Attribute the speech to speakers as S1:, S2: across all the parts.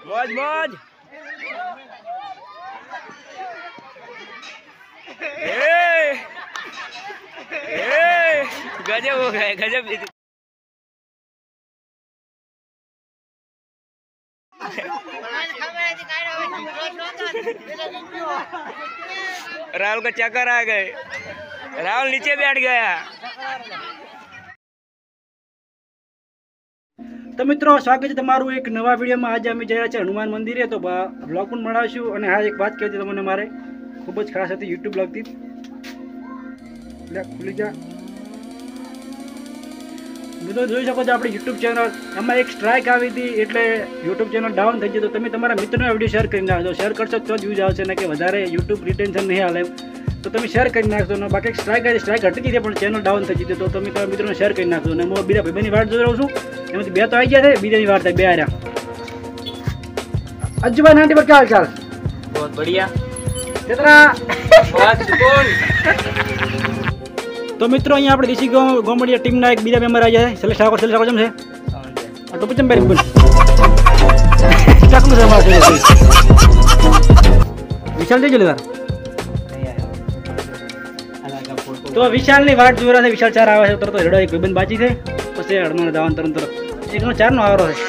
S1: मौज मौज। गजब हो गए, गजब। राहुल को चक्कर आ गए, राहुल नीचे बैठ गया।
S2: तो मित्रों स्वागत है तमारू एक नवा वीडियो में। आज अमे जया हनुमान मंदिर है तो ब्लॉग पण बनावशुं। अने आज एक बात कही तमने मारे खूब ज खास हती यूट्यूब लगती खुली जा मित्रों જોઈ શકો છો આપણી यूट्यूब चैनल એમાં એક સ્ટ્રાઇક આવી હતી એટલે यूट्यूब चैनल डाउन થઈ ગયું। તો તમે તમારા મિત્રોને વિડીયો શેર કરી નાખજો, શેર કરશો તો જ વ્યૂઝ આવશે ને કે વધારે यूट्यूब રિટેન્શન નહીં હાલે તો તમે શેર કરી નાખજો ને બાકી સ્ટ્રાઇક આવી સ્ટ્રાઇક હટી ગઈ પણ ચેનલ ડાઉન થઈ ગઈ તો તમે તમારા મિત્રોને શેર કરી નાખજો ને હું બીજા ભાઈબંધની વાટ જોઈ રહ્યો છું એમાંથી બે તો આવી ગયા છે બીજાની વાટ થાય બે આર્યા। अज्जुभाई नाटी पर क्या हाल चाल?
S1: बहुत बढ़िया।
S2: कितना
S1: बहुत सुकून।
S2: तो मित्रों अहीं आपणे देशी गोमडिया टीमना एक बीजा मेम्बर આવી ગયા છે। સેલેક્ટ ઠાકોર કેમ છે? આ ટોપી ચમ પહેરી બોલ ચાકુ છે મારે વિશાલ દેજો લેવા तो विशाल ની વાટ જોઈ રહ્યા છે। વિશાલ 4 આવે છે તરત હેડો એક ભાઈબંધ બાજી છે પછી હડનો જવાનું તરત એકનો 4 નો આવરો છે।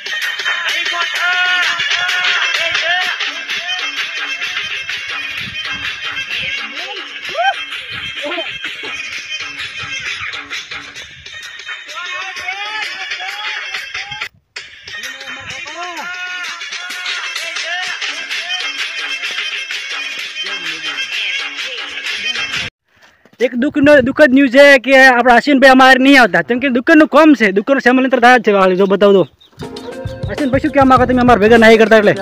S2: एक दुखद न्यूज है कि अपना अश्विन भाई हमारे नहीं आता क्योंकि दुकान कम से दुकान समांतर था जो बताओ दो अश्विन भाई क्या मांगा तुम हमारे भेगा नहीं करता એટલે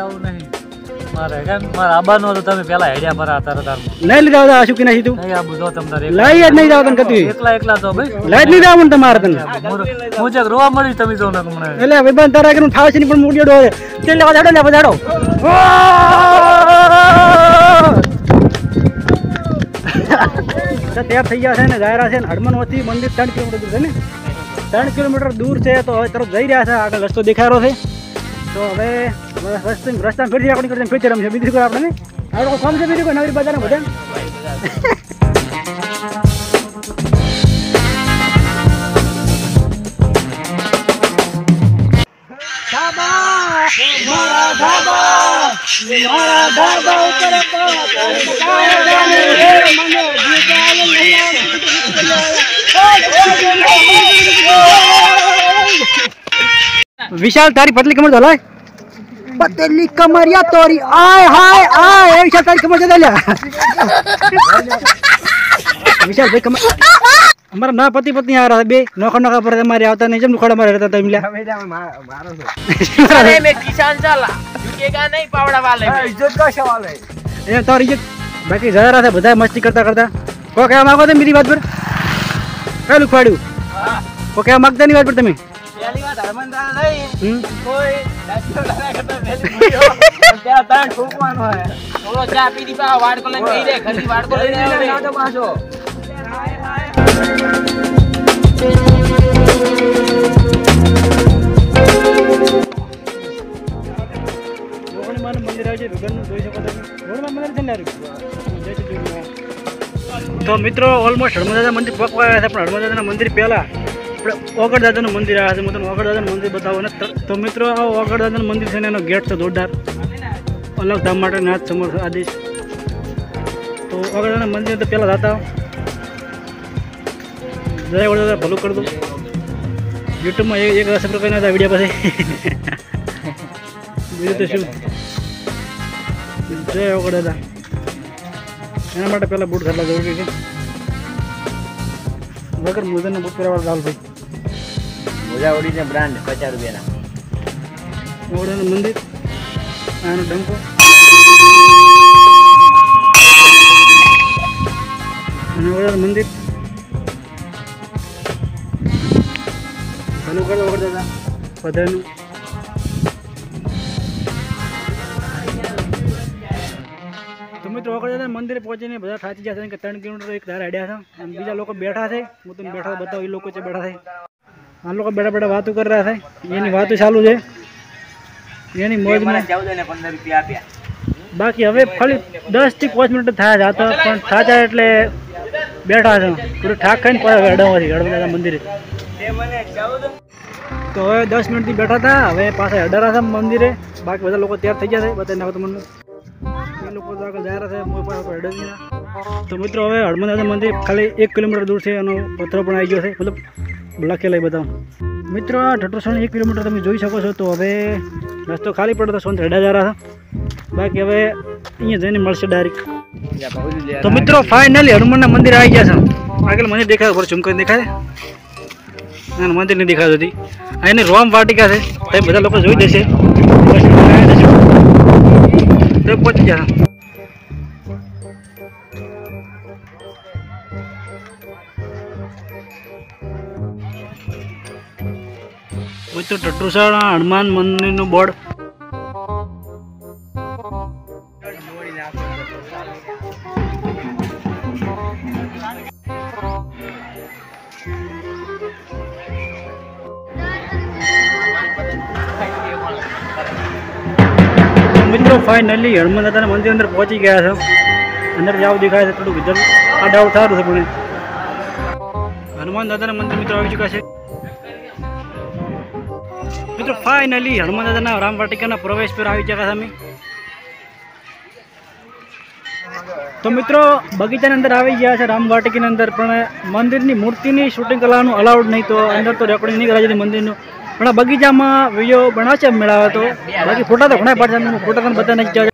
S2: नहीं ली जाओ अशोक नहीं तू लाई यार नहीं जाओ तन कती लाई नहीं जाओ मन તમારે તન
S3: मुझे रोवा मળી તમે જો ને મને
S2: એટલે ભાઈ બંધ તારા કે ઠાવ છે ની પણ મૂડિયો ડો તે લેવા જાડો લેવા જાડો तैयार थी गया है ने जा रहा है हनुमानवती मंदिर 3 किलोमीटर दूर है ने 3 किलोमीटर दूर से तो हवे तरफ जई रहा है आगे रस्तो देखाय रहो है तो हवे रस्ता में फिर अपनी करते फिर चरम है बीजी को आपने और कौन से बीजी को नगरी बाजार में बता धाबा मारा धाबा ऊपर विशाल तारी पतली कमर झाला पतली कमरिया तोरी आय हाय आय विशाल तारी कमर झाला विशाल भाई कमर हमारा ना पति पत्नी आ रहा है बे नोखा नोखा पर हमारे आवता नहीं जब नुखड़ा मारे रहता था मिला
S1: अरे मैं किसान चला झुकेगा नहीं पावड़ा वाले इज्जत का सवाल है
S2: ये तो इज्जत बाकी जा रहा था बधाई मस्ती करता करता को क्या मांगो थे मेरी बात पर काय लुखवाड़ू को क्या मांगता नहीं बात पर तुम्हें
S1: पहली बात हरमनदार नहीं कोई डाक्टर लगा करता पहले क्या तान ठोकવાનો है थोड़ो चा पीदी पा वाड़ को लेने रे खरी वाड़ को लेने ना तो पाछो मंदिर आहे भगवान જોઈ શકો તમે રોડમાં મંદિર છે ને तो मित्रों ऑलमोस्ट हनुमान मंदिर पकवा आया था हनुमान मंदिर पहला ओगड़ दादा मंदिर आया था मतलब ओगड़ दादा मंदिर बताओ ने तो मित्रों आ ओगड़ दादा मंदिर से गेट से जोरदार अलग धाम માટે नाथ समर्थ आदेश तो ओगड़ दादा मंदिर तो पहला जाता जय ओगड़ दादा भलो कर दो यूट्यूब में एक सब्सक्राइब करना था वीडियो पे बीजू तो शू जय ओगड़ दादा एना માટે પહેલા બૂટ ઘરલા જરૂરી છે વગર મોજાના બૂટ પહેરવા લાલ ભાઈ મોજા ઓડીને બ્રાન્ડ 50 રૂપિયાના
S2: ઓડાનું મંદિર આનો ડંકો અને ઓડાનું મંદિર ચાલુ કરો વગર દાદા બધાનું तो मित्रों वगैरह मंदिर पहुंचे ने बधा थाची जाते हैं कि 3 किलोमीटर एक धार हड्या था बीजा लोग बैठा थे वो तुम बैठा बताओ ये लोग बैठा थे हम लोग बैठा बैठा बातों कर रहा था ये नहीं बात चालू है
S1: એની મોજમાં બાકી હવે ખાલી 10 થી 5 મિનિટ થયા જાતા પણ થાચા એટલે બેઠા છે પૂરું ઠાક ખાઈને પાછા હડવાથી હડમદાદા મંદિરે તો હવે 10 મિનિટથી બેઠા હતા હવે પાછા હડારા હતા મંદિરે બાકી બધા લોકો તૈયાર થઈ ગયા છે બતાવી નાખો તમને એ લોકો તો આગળ જાય છે મોય પાછા હડવી તો મિત્રો હવે હડમદાદા મંદિર ખાલી 1 કિલોમીટર દૂર છે એનો પત્ર પણ આવી ગયો છે મતલબ લખેલા બધા મિત્રો આ ઢટોસણ 1 કિલોમીટર તમે જોઈ શકો છો તો હવે રસ્તો ખાલી પડે તો સોન હેડા જરા બાકી હવે અહીંયા જઈને મળશે ડાયરેક્ટ તો મિત્રો ફાઇનલી હનુમાનના મંદિર આવી ગયા છે આગળ મંદિર દેખાય ઉપર ચમકન દેખાય ના મંદિર નહીં દેખાતું હતી આ એની રોમ વાટિકા છે તે બધા લોકો જોઈ દેશે તો પહોંચી ગયા મિત્રો ટટુસણ હનુમાન મંદિરનું બોર્ડ મિત્રો ફાઇનલી હનુમાન દાદાના મંદિર અંદર પહોંચી ગયા છે અંદર જાવ દેખાય છે થોડું વિધર આ ડાઉટ સારું છે પણ હનુમાન દાદાના મંદિર મિત્રો આવી ચૂક્યા છે મિત્રો ફાઇનલી હનુમાન દાદાના રામ વાટિકાના પ્રવેશ પર આવી ગયા અમે તો મિત્રો બગીચાની અંદર આવી ગયા છે રામ વાટિકાની અંદર પણ મંદિરની મૂર્તિની શૂટિંગ કરવાનું અલાઉડ નહીં તો અંદર તો રેકોર્ડિંગ નહીં કરાવી મંદિરનું પણ આ બગીચામાં વિડીયો બનાવશે મેળાવે તો બાકી ફોટા તો ઘણા પાડશે ફોટા તમને બતાવી નાખી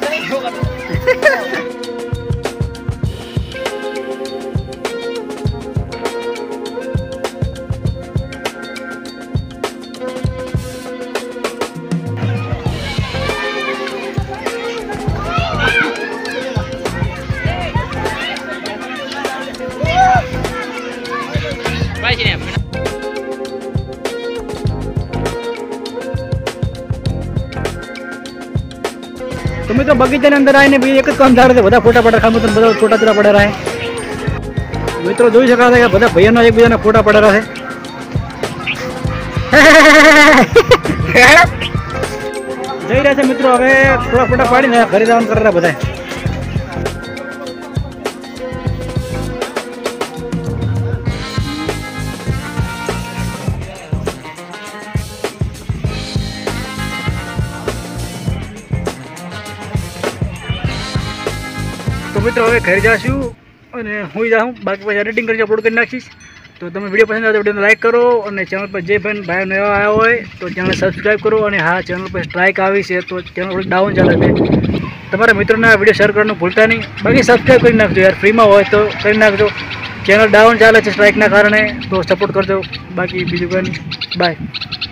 S1: तो मित्रों बगीचा अंदर आए भी एक काम झाड़ बधा फोटा पड़ा खाम बधा फोटा जरा पड़ा है। मित्रों જોઈ શકાય છે કે બધા ભાઈઓના એકબીજાના ફોટા પડેલા છે। જઈ રહ્યા છે મિત્રો હવે થોડા ફોટા પાડીને ઘરે જવાનું કરે રહ્યા બધા। तो मित्रों हमें घर जाशू और हुई जाऊँ बाकी पास एडिटिंग करके अपलोड कर नाखीश। तो તમે વિડીયો પસંદ આવે તો વિડીયોને લાઈક કરો અને ચેનલ પર જે પણ ભાઈઓ નવા આવ્યા હોય તો ચેનલ સબસ્ક્રાઈબ કરો અને હા ચેનલ પર સ્ટ્રાઇક આવી છે તો ચેનલ થોડીક ડાઉન ચાલે છે તમારા મિત્રોને આ વિડીયો શેર કરવાનું ભૂલતા નહીં બાકી સબસ્ક્રાઈબ કરી નાખજો યાર ફ્રીમાં હોય તો કરી નાખજો ચેનલ ડાઉન ચાલે છે સ્ટ્રાઇકના કારણે તો સપોર્ટ કરજો બાકી બીજું કંઈ નહીં બાય।